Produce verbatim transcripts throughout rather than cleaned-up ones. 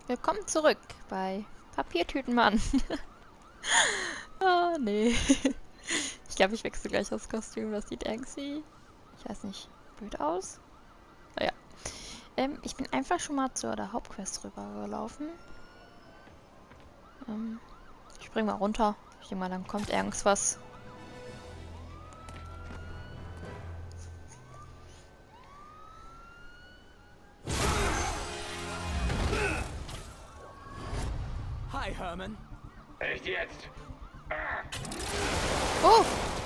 Willkommen zurück bei Papiertütenmann. Oh, nee. Ich glaube, ich wechsle gleich das Kostüm. Das sieht irgendwie, ich weiß nicht, blöd aus. Naja. Ähm, ich bin einfach schon mal zu der Hauptquest rübergelaufen. Ähm, ich spring mal runter. Ich denke mal, dann kommt irgendwas. Hi, Herman. Echt jetzt? Ah, Oh!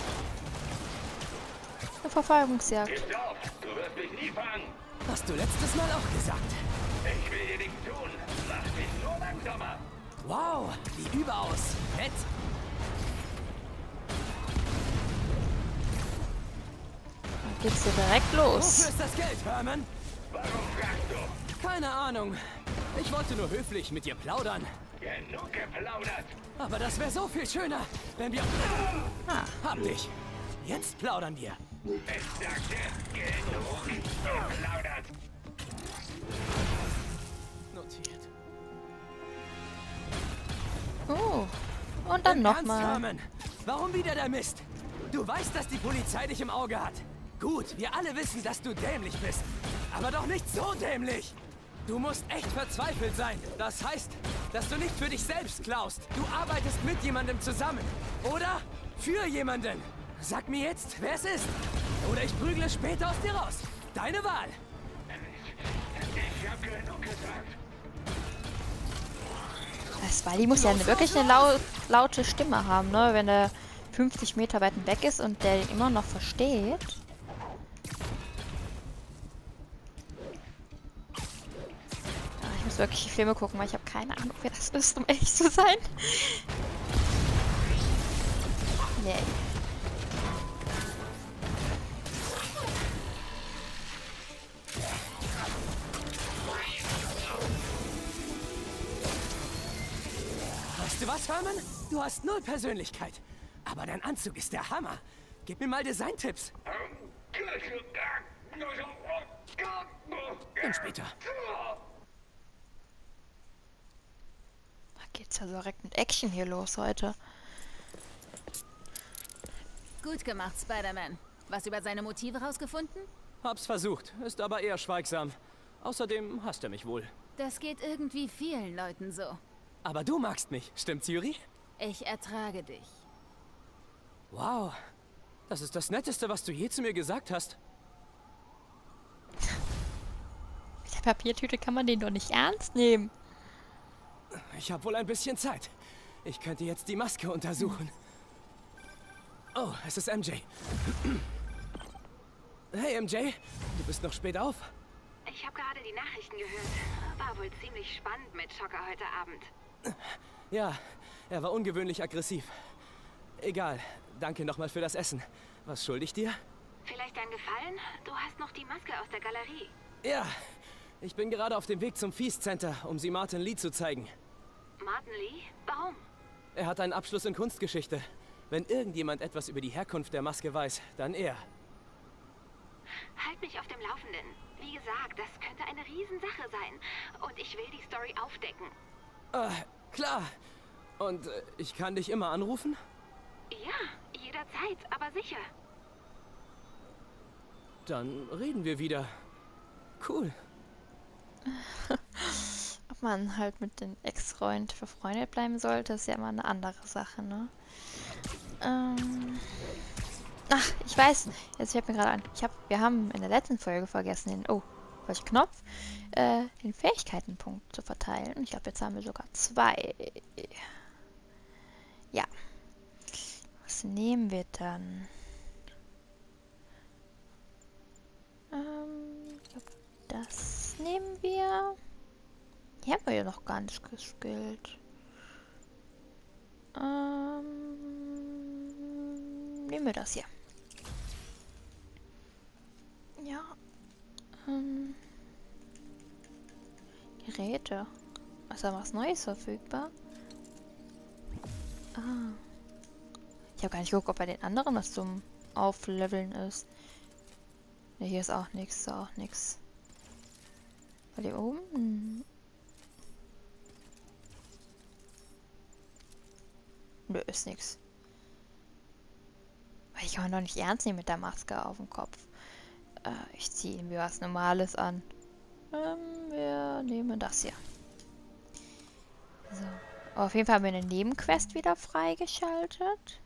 Eine Verfolgungsjagd. gib's auf! Du wirst mich nie fangen! Hast du letztes Mal auch gesagt. Ich will dir nichts tun! Mach mich nur langsamer! Wow, wie überaus. Nett. Dann geht's hier direkt Wofür los. ist das Geld, Herman? Warum fragst du? Keine Ahnung. Ich wollte nur höflich mit dir plaudern. Genug geplaudert! Aber das wäre so viel schöner, wenn wir... Ah, Hab dich. Jetzt plaudern wir. Ich sagte, genug geplaudert! Notiert. oh. Und dann Im Ernst, nochmal. Herman? Warum wieder der Mist? Du weißt, dass die Polizei dich im Auge hat. Gut, wir alle wissen, dass du dämlich bist. Aber doch nicht so dämlich. Du musst echt verzweifelt sein. Das heißt, dass du nicht für dich selbst klaust. Du arbeitest mit jemandem zusammen. Oder für jemanden. Sag mir jetzt, wer es ist. Oder ich prügle später aus dir raus. Deine Wahl. Ich hab genug gesagt! Das Wally muss ja eine, wirklich eine lau laute Stimme haben, ne? Wenn er fünfzig Meter weit weg ist und der ihn immer noch versteht. Ja, ich muss wirklich die Filme gucken, weil ich habe keine Ahnung, wer das ist, um ehrlich zu sein. Nee. Weißt du was, Herman? Du hast null Persönlichkeit. Aber dein Anzug ist der Hammer. Gib mir mal Designtipps. Dann später. Da geht's ja so direkt mit Action hier los heute. Gut gemacht, Spider-Man. Was über seine Motive rausgefunden? Hab's versucht, ist aber eher schweigsam. Außerdem hasst er mich wohl. Das geht irgendwie vielen Leuten so. Aber du magst mich, stimmt's, Yuri? Ich ertrage dich. Wow, das ist das Netteste, was du je zu mir gesagt hast. Mit der Papiertüte kann man den doch nicht ernst nehmen. Ich habe wohl ein bisschen Zeit. Ich könnte jetzt die Maske untersuchen. Oh, es ist M J. Hey, M J, du bist noch spät auf? Ich habe gerade die Nachrichten gehört. War wohl ziemlich spannend mit Schocker heute Abend. Ja, er war ungewöhnlich aggressiv. Egal, danke nochmal für das Essen. Was schulde ich dir? Vielleicht ein Gefallen? Du hast noch die Maske aus der Galerie. Ja, ich bin gerade auf dem Weg zum Feast Center, um sie Martin Lee zu zeigen. Martin Lee? Warum? Er hat einen Abschluss in Kunstgeschichte. Wenn irgendjemand etwas über die Herkunft der Maske weiß, dann er. Halt mich auf dem Laufenden. Wie gesagt, das könnte eine Riesensache sein. Und ich will die Story aufdecken. Äh, klar. Und äh, ich kann dich immer anrufen? Ja, jederzeit, aber sicher. Dann reden wir wieder. Cool. Ob man halt mit den Ex-Freund befreundet bleiben sollte, ist ja immer eine andere Sache, ne? Ähm... Ach, ich weiß. Jetzt fällt mir gerade an. Ich hab, wir haben in der letzten Folge vergessen, den... Oh, welcher Knopf? Äh, den Fähigkeitenpunkt zu verteilen. Ich glaube, jetzt haben wir sogar zwei. Ja. Was nehmen wir dann? Ähm, ich glaube, das nehmen wir. Hier haben wir ja noch gar nicht geskillt. Ähm, nehmen wir das hier. Ja. Ähm, Geräte. Ist da was Neues verfügbar? Ah. Ich habe gar nicht geguckt, ob bei den anderen was zum Aufleveln ist. Ne, hier ist auch nichts, auch nichts. Bei dem oben? Hm. Nö, ist nix. Ich kann man doch nicht ernst nehmen mit der Maske auf dem Kopf. Äh, ich ziehe mir was Normales an. Ähm, wir nehmen das hier. So. Auf jeden Fall haben wir eine Nebenquest wieder freigeschaltet.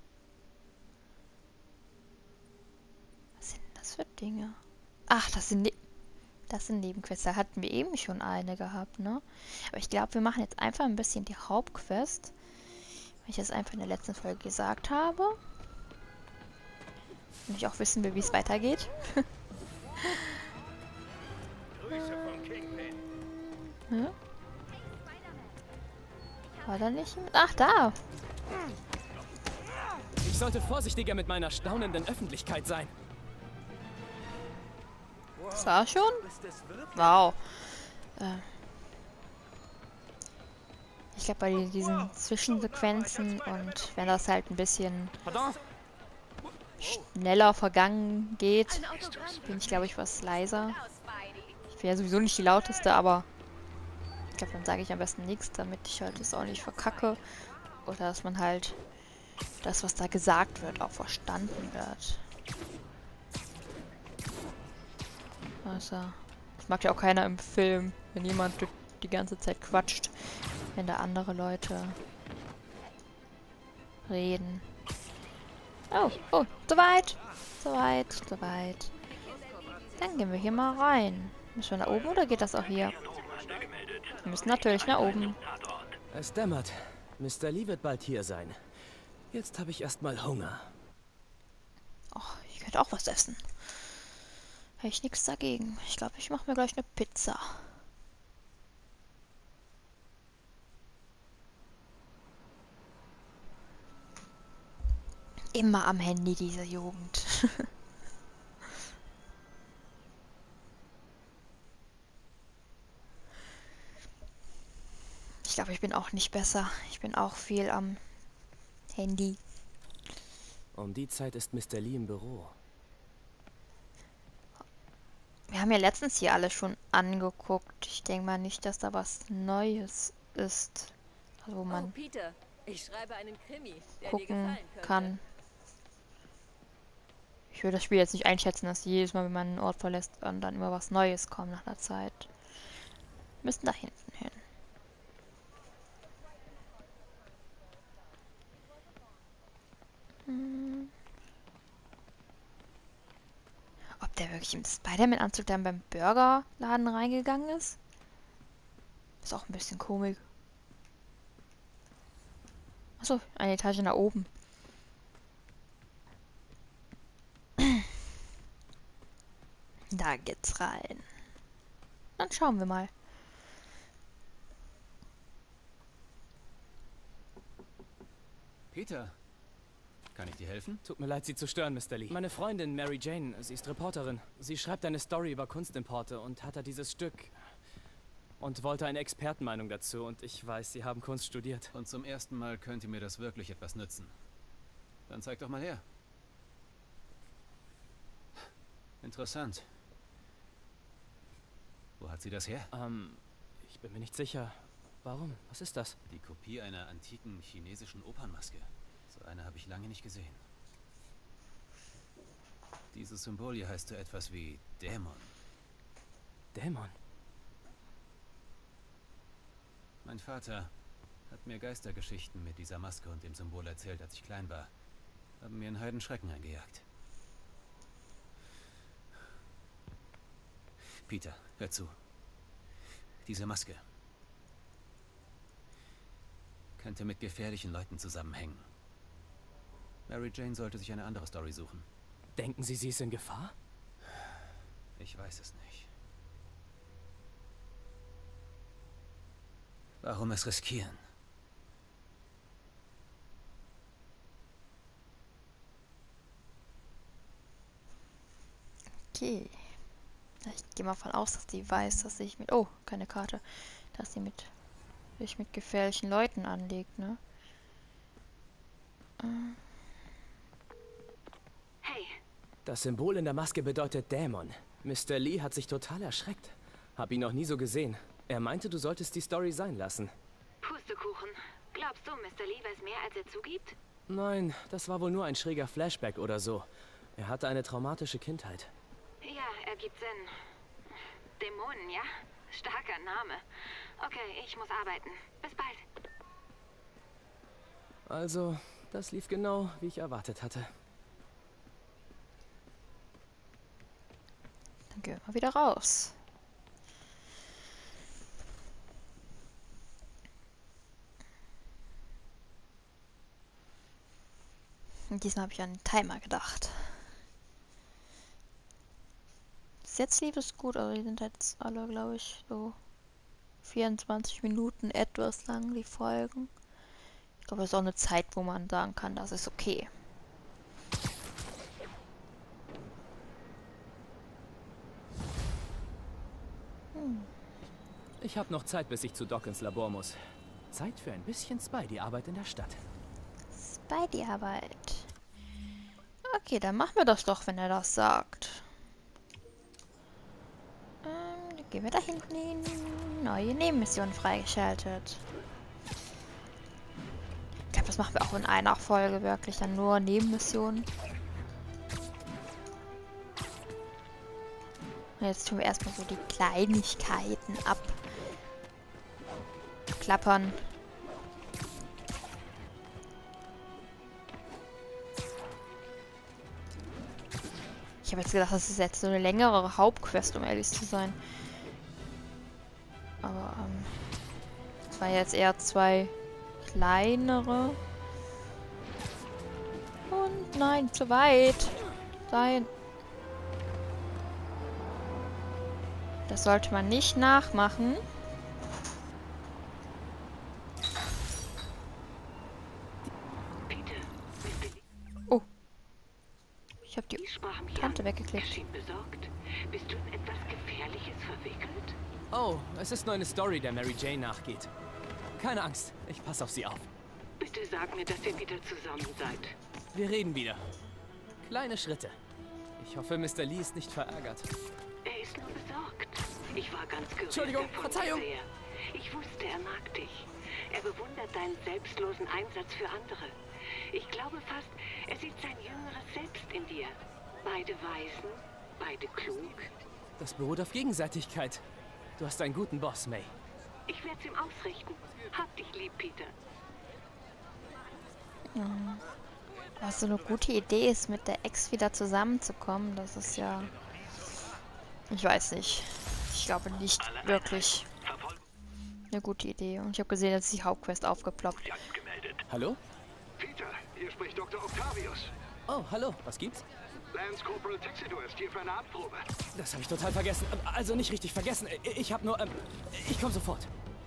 Was sind das für Dinge? Ach, das sind, ne das sind Nebenquests. Da hatten wir eben schon eine gehabt, ne? Aber ich glaube, wir machen jetzt einfach ein bisschen die Hauptquest. Weil ich das einfach in der letzten Folge gesagt habe. Und ich auch wissen will, wie es weitergeht. hm? War da nicht? Ach, da! Ich sollte vorsichtiger mit meiner staunenden Öffentlichkeit sein. Das war schon? Wow. Äh. Ich glaube, bei diesen Zwischensequenzen und wenn das halt ein bisschen schneller vergangen geht, bin ich, glaube ich, was leiser. Ich bin ja sowieso nicht die lauteste, aber ich glaube, dann sage ich am besten nichts, damit ich halt das auch nicht verkacke. Oder dass man halt das, was da gesagt wird, auch verstanden wird. Also, das mag ja auch keiner im Film, wenn jemand die ganze Zeit quatscht, wenn da andere Leute reden. Oh, oh, soweit, soweit, soweit. Dann gehen wir hier mal rein. Müssen wir nach oben oder geht das auch hier? Wir müssen natürlich nach oben. Es dämmert. Mister Lee wird bald hier sein. Jetzt habe ich erstmal Hunger. Ach, ich könnte auch was essen. Habe ich nichts dagegen. Ich glaube, ich mache mir gleich eine Pizza. Immer am Handy, diese Jugend. Ich glaube, ich bin auch nicht besser. Ich bin auch viel am Handy. Um die Zeit ist Mister Lee im Büro. Wir haben ja letztens hier alles schon angeguckt. Ich denke mal nicht, dass da was Neues ist. Also wo man Oh, Peter, ich schreibe einen Krimi, der dir gucken gefallen könnte. kann. Ich würde das Spiel jetzt nicht einschätzen, dass jedes Mal, wenn man einen Ort verlässt, dann, dann immer was Neues kommt nach einer Zeit. Wir müssen da hinten hin. Hm. Ob der wirklich im Spider-Man-Anzug dann beim Burgerladen reingegangen ist? Ist auch ein bisschen komisch. Achso, eine Etage nach oben. Da geht's rein. Dann schauen wir mal. Peter, kann ich dir helfen? Tut mir leid, Sie zu stören, Mister Lee. Meine Freundin Mary Jane, sie ist Reporterin. Sie schreibt eine Story über Kunstimporte und hat da dieses Stück. Und wollte eine Expertenmeinung dazu. Und ich weiß, Sie haben Kunst studiert. Und zum ersten Mal könnte mir das wirklich etwas nützen. Dann zeig doch mal her. Interessant. Wo hat sie das her? Ähm, ich bin mir nicht sicher. Warum? Was ist das? Die Kopie einer antiken chinesischen Opernmaske. So eine habe ich lange nicht gesehen. Dieses Symbol hier heißt so etwas wie Dämon. Dämon? Mein Vater hat mir Geistergeschichten mit dieser Maske und dem Symbol erzählt, als ich klein war. Haben mir einen Heidenschrecken eingejagt. Peter, hör zu. Diese Maske könnte mit gefährlichen Leuten zusammenhängen. Mary Jane sollte sich eine andere Story suchen. Denken Sie, sie ist in Gefahr? Ich weiß es nicht. Warum es riskieren? Okay. Ich gehe mal von aus, dass die weiß, dass ich mit... Oh, keine Karte. Dass sie mit... sich mit gefährlichen Leuten anlegt, ne? Ähm. Hey, Das Symbol in der Maske bedeutet Dämon. Mister Lee hat sich total erschreckt. Hab ihn noch nie so gesehen. Er meinte, du solltest die Story sein lassen. Pustekuchen. Glaubst du, Mister Lee weiß mehr, als er zugibt? Nein, das war wohl nur ein schräger Flashback oder so. Er hatte eine traumatische Kindheit. Ja, ergibt Sinn. Dämonen, ja? Starker Name. Okay, ich muss arbeiten. Bis bald. Also, das lief genau, wie ich erwartet hatte. Dann gehen wir wieder raus. Und diesmal habe ich an den Timer gedacht. Bis jetzt lief es gut, aber die sind jetzt alle, glaube ich, so vierundzwanzig Minuten etwas lang, die Folgen. Ich glaube, das ist auch eine Zeit, wo man sagen kann, das ist okay. Hm. Ich habe noch Zeit, bis ich zu Doc ins Labor muss. Zeit für ein bisschen Spidey-Arbeit in der Stadt. Spidey-Arbeit. Okay, dann machen wir das doch, wenn er das sagt. Ähm, dann gehen wir da hinten hin. Neue Nebenmission freigeschaltet. Ich glaube, das machen wir auch in einer Folge wirklich. Dann nur Nebenmissionen. Und jetzt tun wir erstmal so die Kleinigkeiten abklappern. Ich habe jetzt gedacht, das ist jetzt so eine längere Hauptquest, um ehrlich zu sein. Aber, ähm... es waren jetzt eher zwei kleinere. Und nein, zu weit. Nein. Das sollte man nicht nachmachen. Oh. Ich habe die Kante weggeklickt. Besorgt. Bist du in etwas Gefährliches verwickelt? Oh, es ist nur eine Story, der Mary Jane nachgeht. Keine Angst, ich passe auf sie auf. Bitte sag mir, dass ihr wieder zusammen seid. Wir reden wieder. Kleine Schritte. Ich hoffe, Mister Lee ist nicht verärgert. Er ist nur besorgt. Ich war ganz gerührt. Entschuldigung, davon, Verzeihung. dass er- Ich wusste, er mag dich. Er bewundert deinen selbstlosen Einsatz für andere. Ich glaube fast, er sieht sein jüngeres Selbst in dir. Beide weisen, beide klug. Das beruht auf Gegenseitigkeit. Du hast einen guten Boss, May. Ich werde es ihm ausrichten. Hab dich lieb, Peter. Was so eine gute Idee ist, mit der Ex wieder zusammenzukommen, das ist ja... Ich weiß nicht. Ich glaube nicht wirklich eine gute Idee. Und ich habe gesehen, dass die Hauptquest aufgeploppt. Hallo? Peter, hier spricht Doktor Octavius. Oh, hallo. Was gibt's? Lance Corporal Tuxedo ist hier für eine Abprobe. Das habe ich total vergessen. Also nicht richtig vergessen. Ich habe nur... Ähm, ich komme sofort.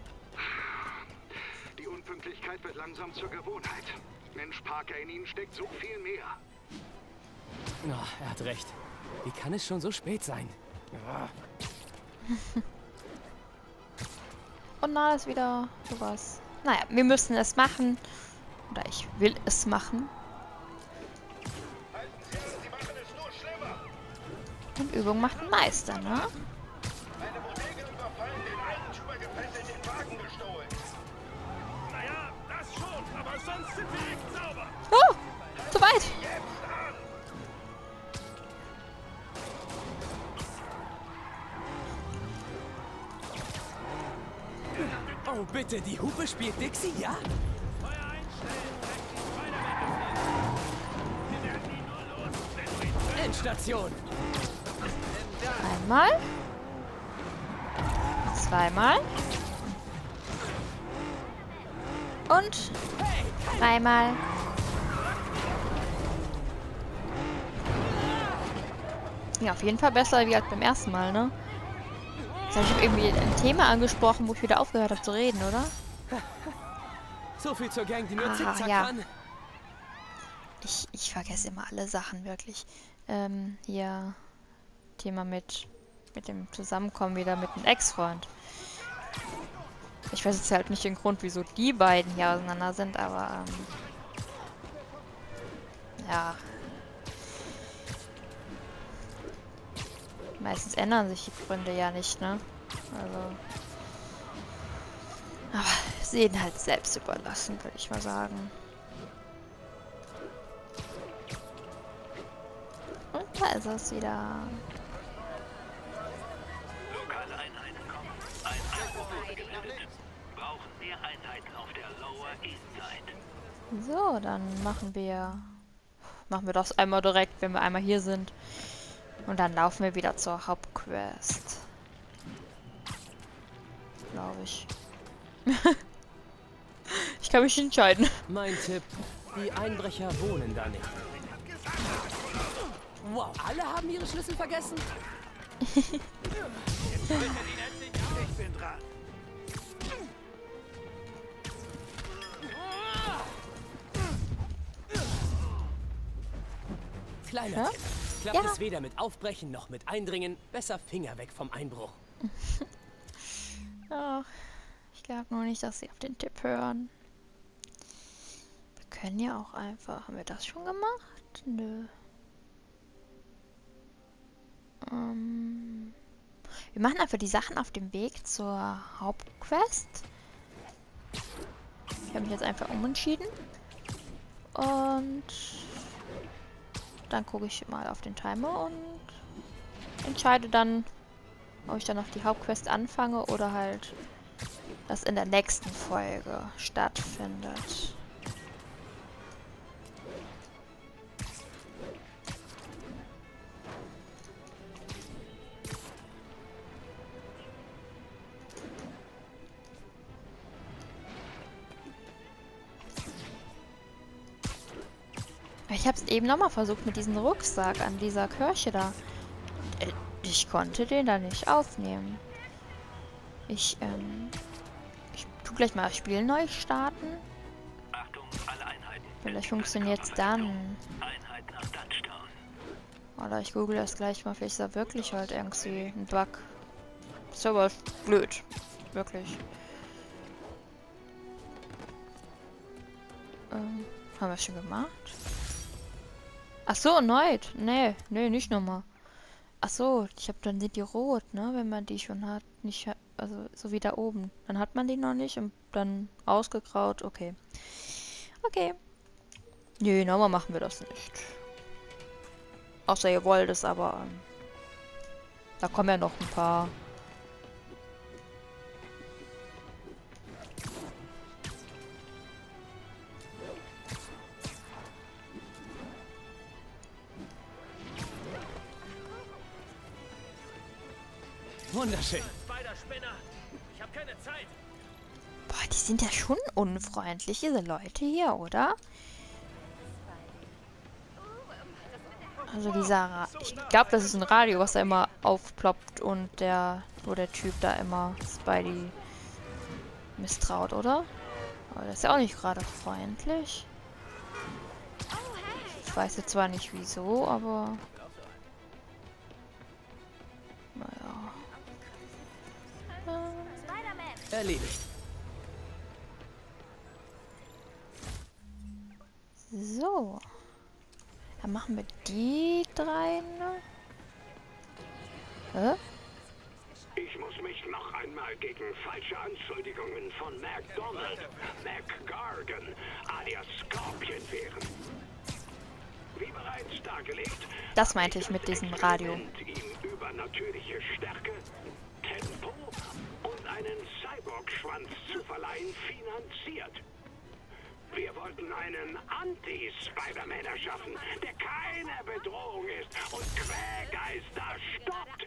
Die Unpünktlichkeit wird langsam zur Gewohnheit. Mensch, Parker, in Ihnen steckt so viel mehr. Oh, er hat recht. Wie kann es schon so spät sein? Ja. Und na, ist wieder sowas. Naja, wir müssen es machen. Oder ich will es machen. Und Übung macht den Meister, ne? Eine Bodega überfallen, den Eigentümer gefesselt, den Wagen gestohlen. Naja, das schon, aber sonst sind wir nicht sauber. Oh, zu weit. Oh, bitte, die Hupe spielt Dixie, ja? Endstation. Einmal. Zweimal. Und dreimal. Ja, auf jeden Fall besser wie halt beim ersten Mal, ne? Jetzt habe ich irgendwie ein Thema angesprochen, wo ich wieder aufgehört habe zu reden, oder? So viel zur Gang, die nur Ah, zickzack ja. kann. Ich, ich vergesse immer alle Sachen, wirklich. Ähm, hier Thema mit, mit dem Zusammenkommen wieder mit einem Ex-Freund. Ich weiß jetzt halt nicht den Grund, wieso die beiden hier auseinander sind, aber ähm, ja. Meistens ändern sich die Gründe ja nicht, ne? Also. Aber ist denen halt selbst überlassen, würde ich mal sagen. Und da ist es wieder. Lokale Einheiten kommen. Ein Einbruch wurde gemeldet. Brauchen mehr Einheiten auf der Lower East Side. So, dann machen wir... Machen wir das einmal direkt, wenn wir einmal hier sind. Und dann laufen wir wieder zur Hauptquest. Glaube ich. Ich kann mich entscheiden. Mein Tipp, die Einbrecher wohnen da nicht. Wow, alle haben ihre Schlüssel vergessen? Ich bin dran. Kleiner Ja? Tipp. Klappt Ja. es weder mit Aufbrechen noch mit Eindringen. Besser Finger weg vom Einbruch. Ach, ich glaube nur nicht, dass sie auf den Tipp hören. Wir können ja auch einfach... Haben wir das schon gemacht? Nö. Ähm, wir machen einfach die Sachen auf dem Weg zur Hauptquest. Ich habe mich jetzt einfach umentschieden. Und dann gucke ich mal auf den Timer und entscheide dann, ob ich dann noch die Hauptquest anfange oder halt das in der nächsten Folge stattfindet. Ich habe es eben nochmal versucht mit diesem Rucksack an dieser Kirche da. Äh, Ich konnte den da nicht aufnehmen. Ich, ähm... Ich tu gleich mal das Spiel neu starten. Achtung, alle Einheiten. Vielleicht funktioniert es dann. Einheit nach Touchdown. Oder ich google das gleich mal. Vielleicht ist da wirklich halt irgendwie ein Bug. Ist aber blöd. Wirklich. Ähm, haben wir schon gemacht? Ach so, erneut. Nee, nee, nicht nochmal. Ach so, ich habe dann sind die rot, ne? Wenn man die schon hat. Nicht, ha- also so wie da oben. Dann hat man die noch nicht und dann ausgegraut. Okay. Okay. Nee, nochmal machen wir das nicht. Außer ihr wollt es, aber ähm, da kommen ja noch ein paar. Wunderschön. Spider-Spinner. Ich habe keine Zeit. Boah, die sind ja schon unfreundlich, diese Leute hier, oder? Also dieser, Ra ich glaube, das ist ein Radio, was da immer aufploppt und der, wo der Typ da immer Spidey misstraut, oder? Aber der ist ja auch nicht gerade freundlich. Ich weiß jetzt zwar nicht wieso, aber... Naja. Äh, Erledigt. So. Dann machen wir die drei, ne? Hä? Ich muss mich noch einmal gegen falsche Anschuldigungen von McDonald, McGargan, alias Scorpion wehren. Wie bereits dargelegt, Das meinte ich mit diesem Radio. Experiment ihm übernatürliche Stärke, Tempo und einen Cyborg-Schwanz zu verleihen finanziert. Wir wollten einen Anti-Spider-Man erschaffen, der keine Bedrohung ist und Quälgeister stoppt.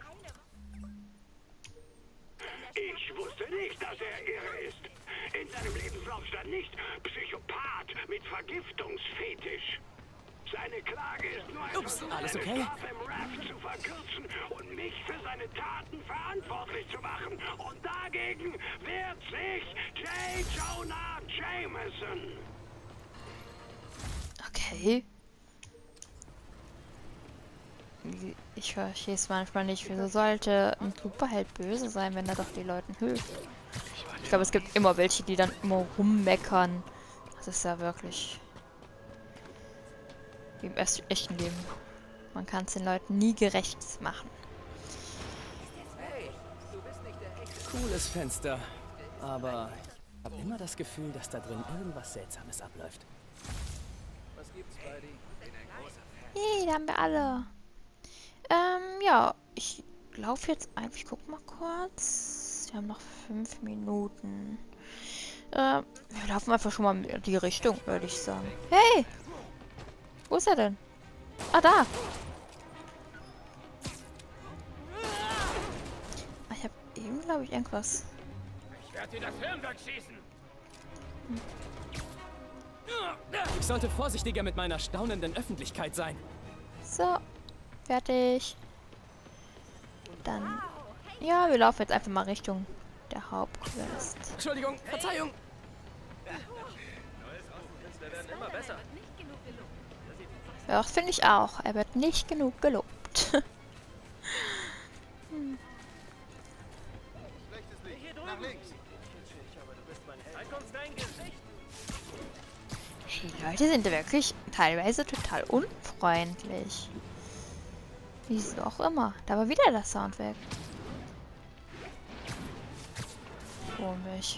Ich wusste nicht, dass er irre ist. In seinem Lebenslauf stand nicht Psychopath mit Vergiftungsfetisch. Seine Klage ist nur ein Ups, Versuch, alles seine okay? Strafe im Raft zu verkürzen und mich für seine Taten verantwortlich zu machen. Und dagegen wehrt sich J. Jonah Jameson. Okay. Ich verstehe es manchmal nicht. Wieso sollte ein Superheld böse sein, wenn er doch den Leuten hilft? Ich glaube, es gibt immer welche, die dann immer rummeckern. Das ist ja wirklich... Wie im echt- echten Leben. Man kann es den Leuten nie gerecht machen. Cooles Fenster. Aber Ich habe immer das Gefühl, dass da drin irgendwas Seltsames abläuft. Was gibt's, Buddy? Hey, da haben wir alle. Ähm, ja, ich laufe jetzt einfach. Ich guck mal kurz. Wir haben noch fünf Minuten. Äh, wir laufen einfach schon mal in die Richtung, würde ich sagen. Hey! Wo ist er denn? Ah, da! Ich habe eben, glaube ich, irgendwas. Ich werde dir das Hirn wegschießen. Ich sollte vorsichtiger mit meiner staunenden Öffentlichkeit sein. So, fertig. Dann, ja, wir laufen jetzt einfach mal Richtung der Hauptquest. Entschuldigung, Verzeihung. Ja, das finde ich auch. Er wird nicht genug gelobt. hm. Die Leute sind wirklich teilweise total unfreundlich. Wieso auch immer. Da war wieder der Sound weg. Komisch.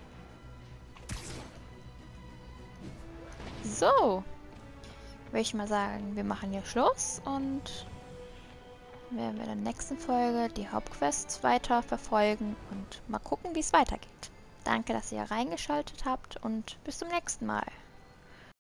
So. Würde ich mal sagen, wir machen hier Schluss und werden wir in der nächsten Folge die Hauptquests weiter verfolgen und mal gucken, wie es weitergeht. Danke, dass ihr reingeschaltet habt und bis zum nächsten Mal.